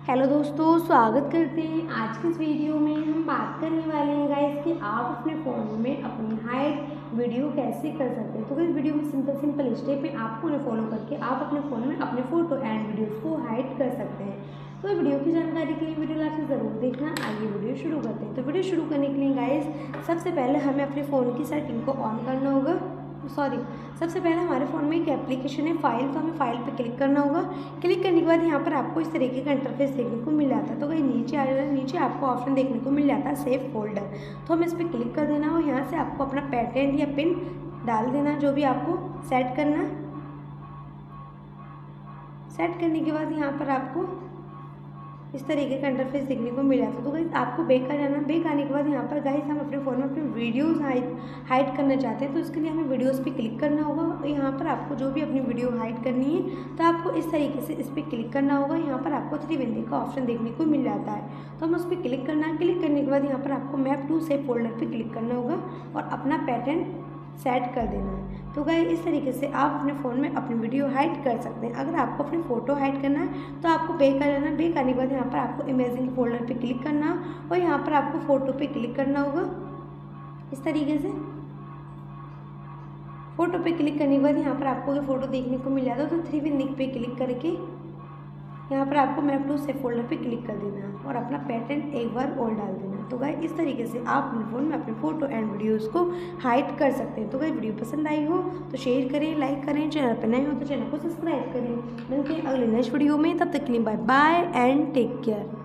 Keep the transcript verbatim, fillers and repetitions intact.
Hello दोस्तों, स्वागत करते हैं। आज की इस वीडियो में हम बात करने वाले हैं गाइस कि आप अपने फ़ोन में अपनी हाइड वीडियो कैसे कर सकते हैं। तो इस वीडियो में सिंपल सिंपल स्टेप है, आपको उन्हें फॉलो करके आप अपने फ़ोन में अपने फ़ोटो एंड वीडियोज़ को हाइड कर सकते हैं। तो वीडियो की जानकारी के लिए वीडियो लास्ट में ज़रूर देखना। आइए वीडियो शुरू करते हैं। तो वीडियो शुरू करने के लिए गाइस सबसे पहले हमें अपने फ़ोन की सेटिंग को ऑन करना होगा। सॉरी सबसे पहले हमारे फ़ोन में एक एप्लीकेशन है फाइल, तो हमें फाइल पे क्लिक करना होगा। क्लिक करने के बाद यहाँ पर आपको इस तरीके का इंटरफेस देखने को मिल जाता है। तो कहीं नीचे आ जाए, नीचे आपको ऑप्शन देखने को मिल जाता है सेव फोल्डर, तो हमें इस पर क्लिक कर देना हो। यहाँ से आपको अपना पैटर्न या पिन डाल देना, जो भी आपको सेट करना। सेट करने के बाद यहाँ पर आपको इस तरीके का इंटरफेस देखने को मिल जाता है। तो गाइस आपको बैक आ जाना। बैक आने के बाद यहाँ पर गाइस हम अपने फ़ोन में अपने वीडियोस हाइड हाइड करना चाहते हैं, तो इसके लिए हमें वीडियोस पे क्लिक करना होगा। और यहाँ पर आपको जो भी अपनी वीडियो हाइड करनी है तो आपको इस तरीके से इस पर क्लिक करना होगा। यहाँ पर आपको थ्री बिंदी का ऑप्शन देखने को मिल जाता है, तो हम उस पर क्लिक करना है। क्लिक करने के बाद यहाँ पर आपको मैप टू सेव फोल्डर पर क्लिक करना होगा और अपना पैटर्न सेट कर देना है। तो गाइस इस तरीके से आप अपने फ़ोन में अपनी वीडियो हाइड कर सकते हैं। अगर आपको अपनी फ़ोटो हाइड करना है तो आपको बैक आ जाना। बैक आने के बाद यहाँ पर आपको इमेजिंग फोल्डर पे क्लिक करना और यहाँ पर आपको फ़ोटो पे क्लिक करना होगा। इस तरीके से फ़ोटो पे क्लिक करने के बाद यहाँ पर आपको ये फ़ोटो देखने को मिल जाता है। तो थ्री बिंदी पे क्लिक करके यहाँ पर आपको मैप टू सेव फोल्डर पे क्लिक कर देना है और अपना पैटर्न एक बार और डाल देना। तो गाइस इस तरीके से आप अपने फ़ोन में अपने फ़ोटो एंड वीडियोज़ को हाइड कर सकते हैं। तो गाइस वीडियो पसंद आई हो तो शेयर करें, लाइक करें, चैनल पर नए हो तो चैनल को सब्सक्राइब करें। मिलते हैं अगले नेक्स्ट वीडियो में, तब तक के लिए bye bye and take care.